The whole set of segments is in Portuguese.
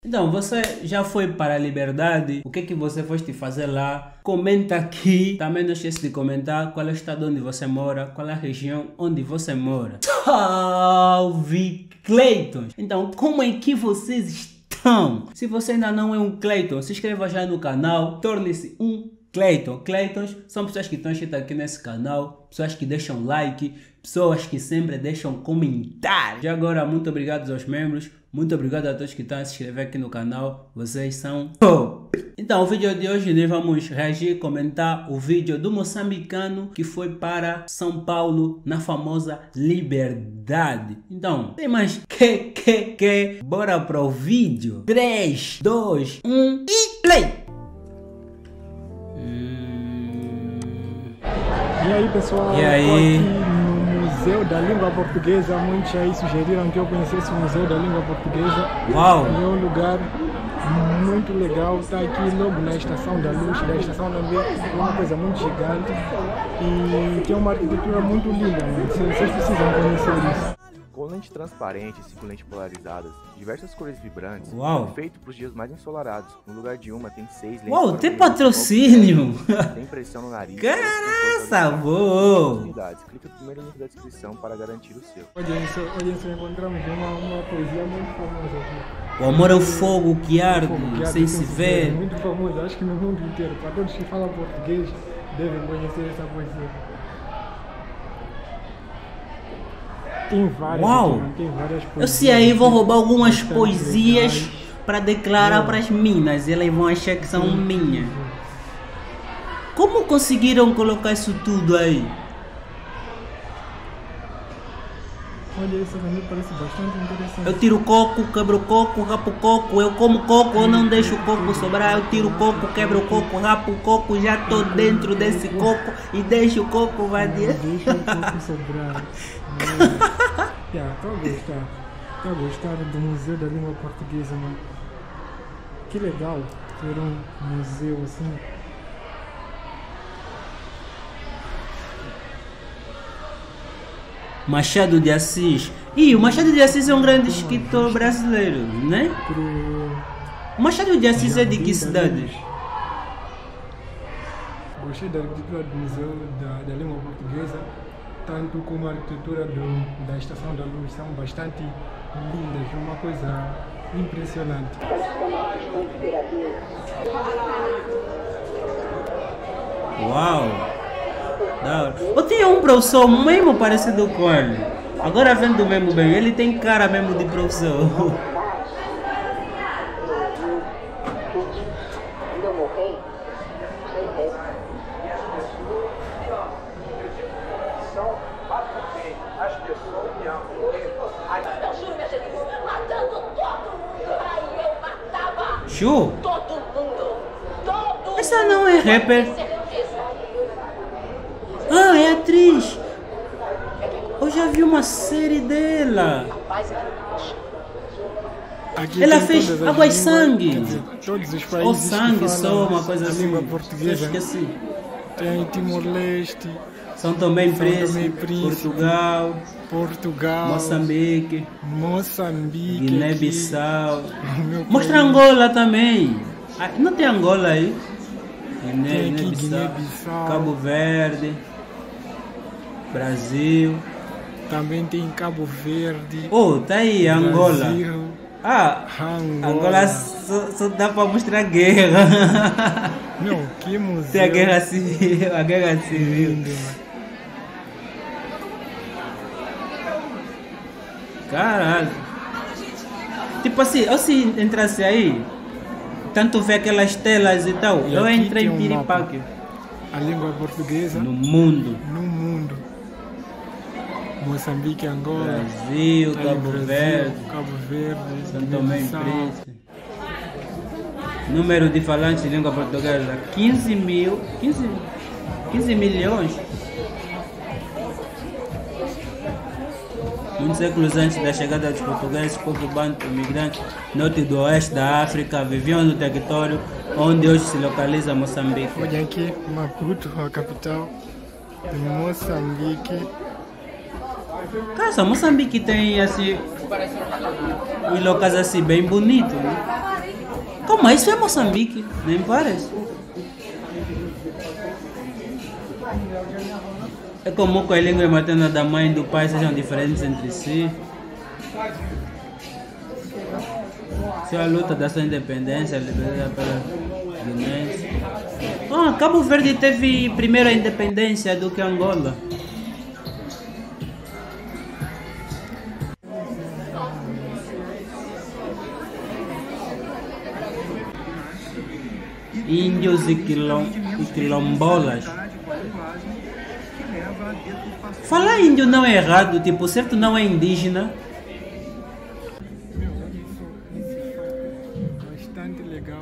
Então, você já foi para a Liberdade? O que é que você foste fazer lá? Comenta aqui. Também não esqueça de comentar qual é o estado onde você mora, qual é a região onde você mora. Salve Cleiton! Então, como é que vocês estão? Se você ainda não é um Cleiton, se inscreva já no canal, torne-se um Cleiton. Cleitons são pessoas que estão inscritas aqui nesse canal, pessoas que deixam like, pessoas que sempre deixam comentário. Já agora, muito obrigado aos membros, muito obrigado a todos que estão a se inscrever aqui no canal, vocês são top! Então, o vídeo de hoje nós vamos reagir, comentar o vídeo do moçambicano que foi para São Paulo na famosa Liberdade. Então, sem mais que, bora para o vídeo. 3, 2, 1 e play! E aí pessoal, e aí? Estou aqui no Museu da Língua Portuguesa. Muitos aí sugeriram que eu conhecesse o Museu da Língua Portuguesa. Uau! É um lugar muito legal, está aqui logo na Estação da Luz, da Estação da Luz, é uma coisa muito gigante e tem uma arquitetura muito linda, vocês precisam conhecer isso. Com lente transparente e 5 lentes polarizadas, diversas cores vibrantes, Uau. feito para os dias mais ensolarados. No lugar de uma tem 6 lentes. Uau, tem patrocínio! Tem pressão no nariz. Caraca, vou! Clica primeiro no link da descrição para garantir o seu. Olhem só, encontramos uma poesia muito famosa aqui. O amor é o fogo que arde, sem se ver. Muito famoso, acho que no mundo inteiro, para todos que falam português, devem conhecer essa poesia. Tem várias, uau! Tem várias poesias. Eu sei aí, vou roubar algumas poesias para declarar para as minas. Elas vão achar que são minhas. Como conseguiram colocar isso tudo aí? Olha, isso também parece bastante interessante. Eu tiro coco, quebro coco, rapo coco. Eu como coco, eu não deixo o coco sobrar. Eu tiro coco, quebro coco, rapo coco. Já tô dentro desse coco e deixo o coco vazio. Deixa o coco sobrar. Tô a gostar do Museu da Língua Portuguesa, mano. Que legal ter um museu assim. Machado de Assis. E o Machado de Assis é um grande escritor brasileiro, né? O Machado de Assis é de que cidade? Gostei da arquitetura do Museu da Língua Portuguesa, tanto como a arquitetura da Estação da Luz, são bastante lindas, uma coisa impressionante. Uau! Eu tinha um professor mesmo parecido com ele. Agora vendo mesmo bem, ele tem cara mesmo de professor. Chu? Essa não é rapper. Ah, é atriz. Eu já vi uma série dela. Aqui ela fez Água e Sangue. Dizer, todos os países ou Sangue só, uma coisa assim. Língua portuguesa. Eu esqueci. Tem Timor-Leste, São Tomé e Príncipe, Portugal, Moçambique, Guiné-Bissau. Mostra Angola também. Ah, não tem Angola aí? Guiné-Bissau, Cabo Verde, Brasil. Também tem Cabo Verde. Oh, tá aí Angola. Brasil, Angola só dá para mostrar guerra. Meu, que museu. Tem a guerra civil. Lindo, Caralho. Tipo assim, eu se entrasse aí, tanto ver aquelas telas e tal, e eu entrei em Piripaque. A língua portuguesa no mundo. Moçambique, Angola, Brasil, Cabo Verde, São Tomé e Príncipe. Número de falantes de língua portuguesa: 15 milhões. Muitos séculos antes da chegada dos portugueses, o povo banto imigrante norte do oeste da África viviam no território onde hoje se localiza Moçambique. Olha aqui, Maputo, a capital de Moçambique. Cara, Moçambique tem assim E locais assim bem bonito, né? Calma, isso é Moçambique, nem parece. É como que a língua materna da mãe e do pai sejam diferentes entre si. Se a luta da sua independência, liberada pela guinense. Cabo Verde teve primeiro a independência do que Angola. Índios e quilombolas. Falar índio não é errado, tipo, certo não é indígena. Bastante legal.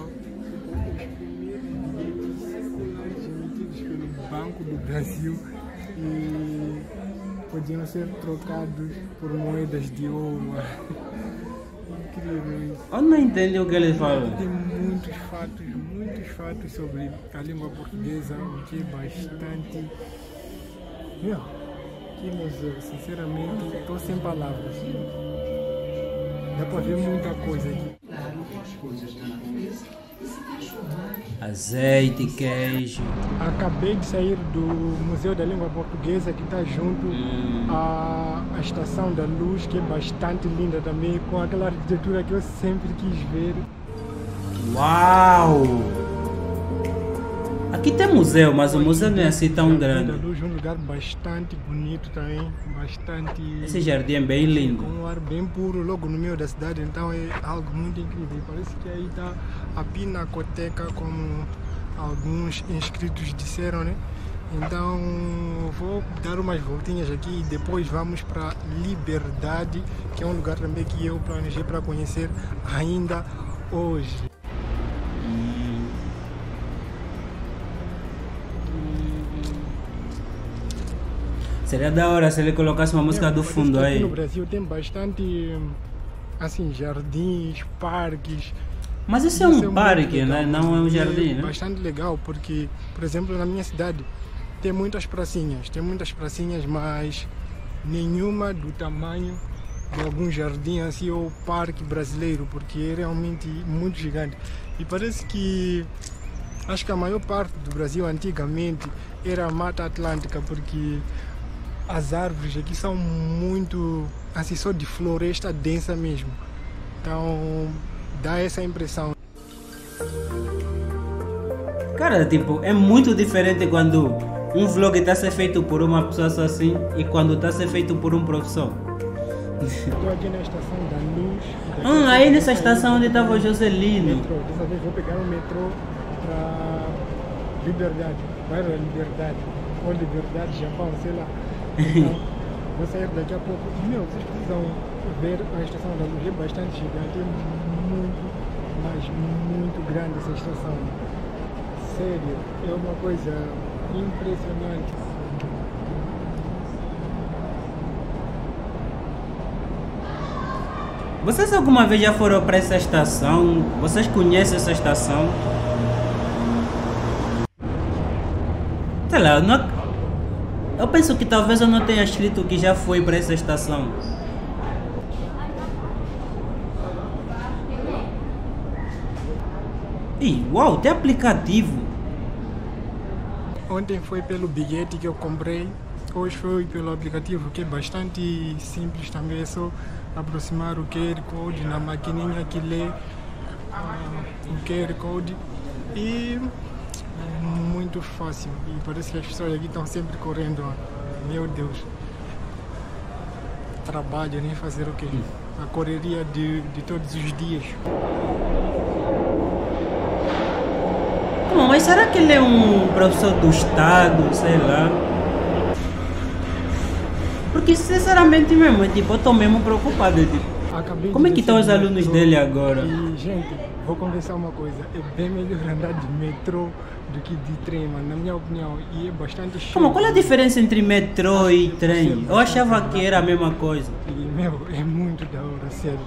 Emitidos pelo Banco do Brasil e podiam ser trocados por moedas de ouro. Incrível isso. Eu não entendi o que eles falam. Tem muitos fatos sobre a língua portuguesa, o que é bastante. Meu, que museu, sinceramente, estou sem palavras. Dá para ver muita coisa aqui. Azeite, queijo. Acabei de sair do Museu da Língua Portuguesa, que está junto à Estação da Luz, que é bastante linda também, com aquela arquitetura que eu sempre quis ver. Uau! Aqui tem museu, mas o museu não é assim tão grande. Da Luz, um lugar bastante bonito também, bastante... Esse jardim é bem lindo. Com um ar bem puro, logo no meio da cidade, então é algo muito incrível. Parece que aí está a Pinacoteca, como alguns inscritos disseram, né? Então vou dar umas voltinhas aqui e depois vamos para Liberdade, que é um lugar também que eu planejei para conhecer ainda hoje. Seria da hora se ele colocasse uma música do fundo aí. Aqui no Brasil tem bastante assim, jardins, parques. Mas isso é um parque, né? Não é um jardim, né? Bastante legal porque, por exemplo, na minha cidade tem muitas pracinhas, mas nenhuma do tamanho de algum jardim assim ou parque brasileiro, porque é realmente muito gigante. E parece que acho que a maior parte do Brasil antigamente era a Mata Atlântica, porque as árvores aqui são muito assim, só de floresta densa mesmo. Então dá essa impressão. Cara, tipo, é muito diferente quando um vlog está a ser feito por uma pessoa só assim e quando está a ser feito por um professor. Estou aqui na Estação da Luz. Aí nessa estação onde estava o Joselino. Metrô. Dessa vez vou pegar o metrô para Liberdade, bairro da Liberdade, ou Liberdade, Japão, sei lá. Então, vou sair daqui a pouco. Meu, vocês precisam ver a Estação da Luz, é bastante gigante, é muito grande essa estação. Sério, é uma coisa impressionante. Vocês alguma vez já foram para essa estação? Vocês conhecem essa estação? Sei lá, eu penso que talvez eu não tenha escrito que já foi para essa estação. Ih, uau, tem aplicativo. Ontem foi pelo bilhete que eu comprei, hoje foi pelo aplicativo, que é bastante simples também, é só aproximar o QR Code na maquininha que lê o QR Code e muito fácil. E parece que as pessoas aqui estão sempre correndo, meu Deus. Trabalho, nem fazer o quê? A correria de todos os dias. Mas será que ele é um professor do estado, sei lá? Porque sinceramente mesmo, tipo, eu tô mesmo preocupado, tipo, como é que estão os alunos dele agora? E, gente, vou conversar uma coisa, é bem melhor andar de metrô do que de trem, mano, na minha opinião, e é bastante cheio. Qual é a diferença entre metrô e trem? Eu achava que era a mesma coisa. E, meu, é muito da hora, sério.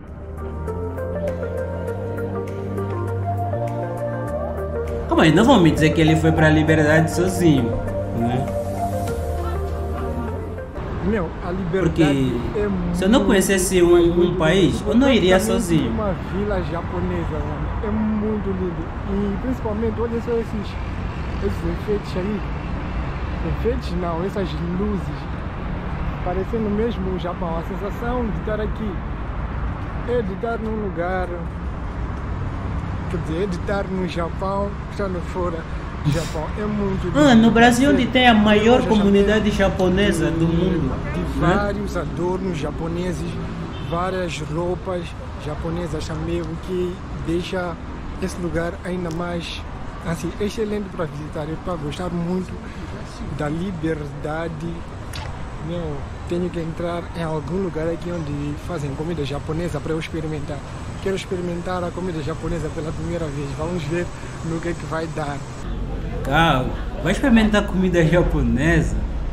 Calma aí, não vão me dizer que ele foi pra Liberdade sozinho, né? Meu, a liberdade Porque é se eu não muito, conhecesse mas um muito país, lindo. eu não iria Praticamente sozinho. uma vila japonesa, mano. É muito lindo. E principalmente, olha só esses efeitos aí. Efeitos não, essas luzes. Parecendo mesmo o Japão. A sensação de estar aqui é de estar num lugar. Quer dizer, é de estar no Japão, estando fora do Japão. É muito lindo. No Brasil, onde Sério. tem a maior Eu já comunidade chamei japonesa do mundo. de né? vários adornos japoneses, várias roupas japonesas também, o que deixa esse lugar ainda mais assim, excelente para visitar. Eu estou a gostar muito da liberdade. Meu, tenho que entrar em algum lugar aqui onde fazem comida japonesa para eu experimentar. Quero experimentar a comida japonesa pela primeira vez. Vamos ver no que vai dar. Calma, vai experimentar comida japonesa?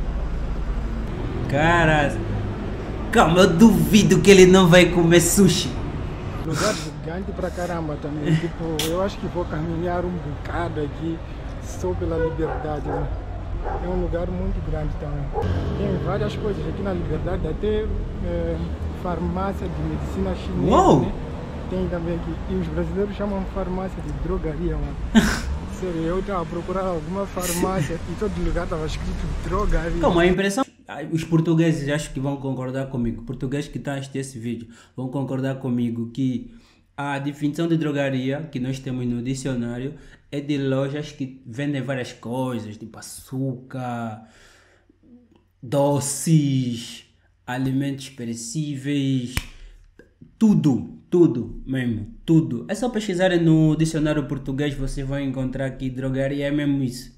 Cara, calma, eu duvido que ele não vai comer sushi. Lugar gigante pra caramba também. Tipo, eu acho que vou caminhar um bocado aqui só pela liberdade, né? É um lugar muito grande também. Tem várias coisas aqui na Liberdade, até farmácia de medicina chinesa. Uou! Né? Tem também aqui. E os brasileiros chamam farmácia de drogaria, mano. Sério, eu estava a procurar alguma farmácia e todo lugar estava escrito drogaria. Calma, a impressão. Os portugueses acho que vão concordar comigo. Portugueses que estão a assistir esse vídeo vão concordar comigo que a definição de drogaria que nós temos no dicionário é de lojas que vendem várias coisas, tipo açúcar, doces, alimentos perecíveis, tudo mesmo, tudo. É só pesquisarem no dicionário português, vocês vão encontrar que drogaria é mesmo isso.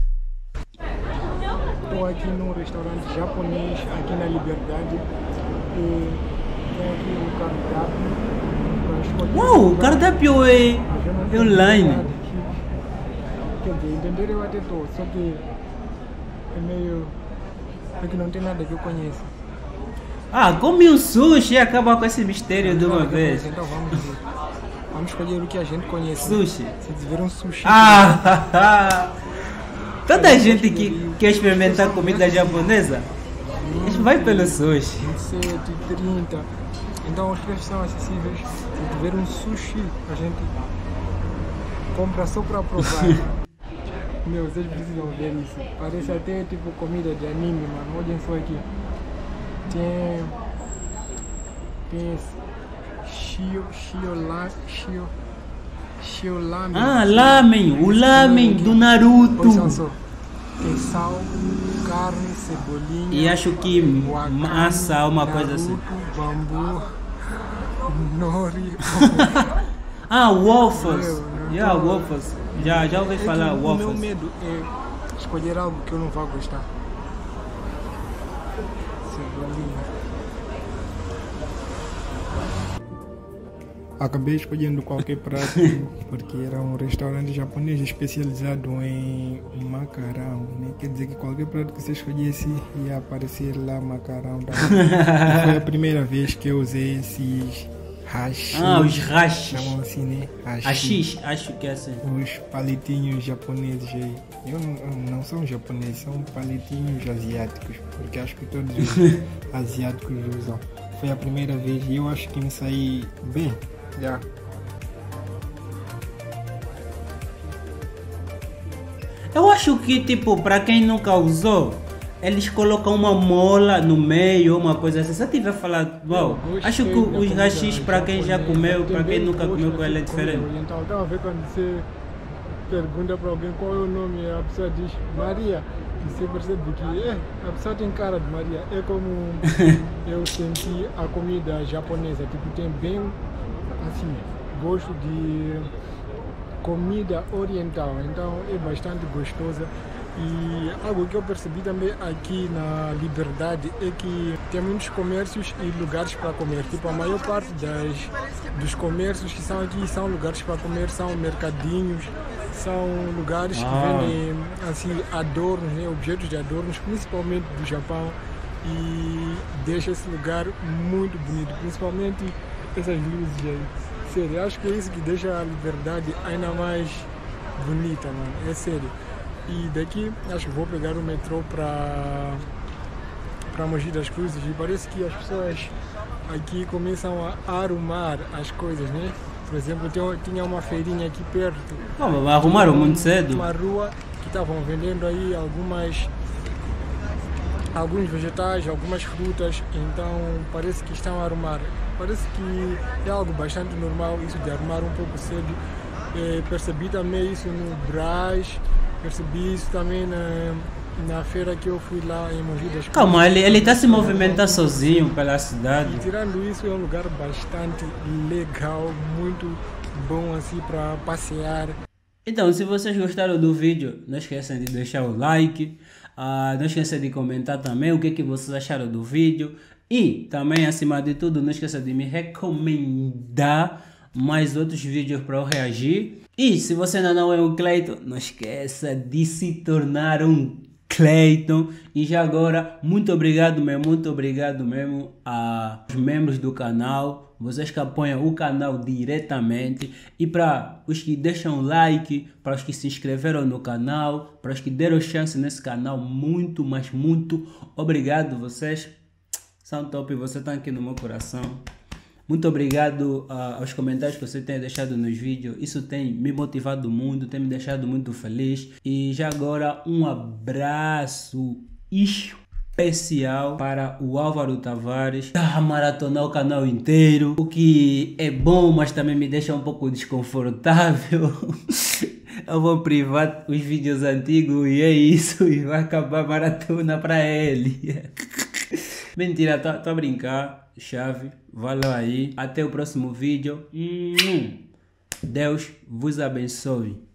Estou aqui num restaurante japonês, aqui na Liberdade, e tem aqui o cardápio. Uau, o cardápio é online. Quer dizer, entender eu até estou, só que é meio... é que não tem nada que eu conheça. Come o sushi e acaba com esse mistério de uma Nada que eu vez. conheça, então vamos ver. Vamos escolher o que a gente conhece. Sushi. Se tiver um sushi... Toda gente que quer experimentar comida japonesa, vai pelo sushi. 27,30. Então os preços são acessíveis. Se tiver um sushi, a gente compra só para provar. Meu, vocês precisam ver isso. Parece até tipo comida de anime, mano. Olhem só aqui. Tem esse Shio-lamen. Lamen, o lamen do Naruto. Olha só. Tem sal, carne, cebolinha. E acho que wakame, massa, uma coisa assim. Bambu, nori. Waffles. Waffles. Já ouvi falar O meu waffles. medo é escolher algo que eu não vou gostar. Cebolinha. Acabei escolhendo qualquer prato porque era um restaurante japonês especializado em macarrão, né? Quer dizer que qualquer prato que você escolhesse ia aparecer lá macarrão. Foi a primeira vez que eu usei esses hashi. Os hashi. Chamam assim, né? Hashi, acho que é assim. Os palitinhos japoneses aí. Não são japoneses, são palitinhos asiáticos, porque acho que todos os asiáticos usam. Foi a primeira vez e eu acho que me saí bem. Já. Eu acho que, tipo, para quem nunca usou, eles colocam uma mola no meio, uma coisa assim. Se eu tiver falado, acho que os hashis, para quem já comeu, para quem nunca comeu com ela é diferente. Então, estava a ver quando você pergunta para alguém qual é o nome, a pessoa diz Maria. E você percebe que a pessoa tem cara de Maria. É como eu senti a comida japonesa. Tipo, tem bem, assim, gosto de comida oriental. Então, é bastante gostosa. E algo que eu percebi também aqui na Liberdade é que tem muitos comércios e lugares para comer. Tipo, a maior parte dos comércios que são aqui são lugares para comer, são mercadinhos, são lugares que vendem assim, adornos, né, objetos de adornos, principalmente do Japão, e deixa esse lugar muito bonito, principalmente essas luzes aí. Sério, acho que é isso que deixa a Liberdade ainda mais bonita, mano, é sério. E daqui acho que vou pegar o metrô para para Mogi das Cruzes e parece que as pessoas aqui começam a arrumar as coisas, né? Por exemplo, tinha uma feirinha aqui perto. Arrumaram muito cedo. Uma rua que estavam vendendo aí alguns vegetais, algumas frutas, então parece que estão a arrumar. Parece que é algo bastante normal isso de arrumar um pouco cedo. Percebi também isso no Brás, percebi isso também na feira que eu fui lá em Mogi das Cruzes. Calma, ele está se movimentando sozinho pela cidade. E tirando isso, é um lugar bastante legal, muito bom assim para passear. Então, se vocês gostaram do vídeo, não esqueçam de deixar o like, não esqueçam de comentar também o que vocês acharam do vídeo e também, acima de tudo, não esqueçam de me recomendar mais outros vídeos para eu reagir. E se você ainda não é um Cleiton, não esqueça de se tornar um Cleiton. E já agora, muito obrigado mesmo aos membros do canal, vocês que apoiam o canal diretamente, e para os que deixam like, para os que se inscreveram no canal, para os que deram chance nesse canal, muito, mas muito obrigado. Vocês são top, vocês estão aqui no meu coração. Muito obrigado aos comentários que você tem deixado nos vídeos. Isso tem me motivado muito, tem me deixado muito feliz. E já agora um abraço especial para o Álvaro Tavares. Está a maratonar o canal inteiro, o que é bom, mas também me deixa um pouco desconfortável. Eu vou privar os vídeos antigos e é isso. E vai acabar a maratona para ele. Mentira, tô a brincar. Chave, valeu aí. Até o próximo vídeo. Deus vos abençoe.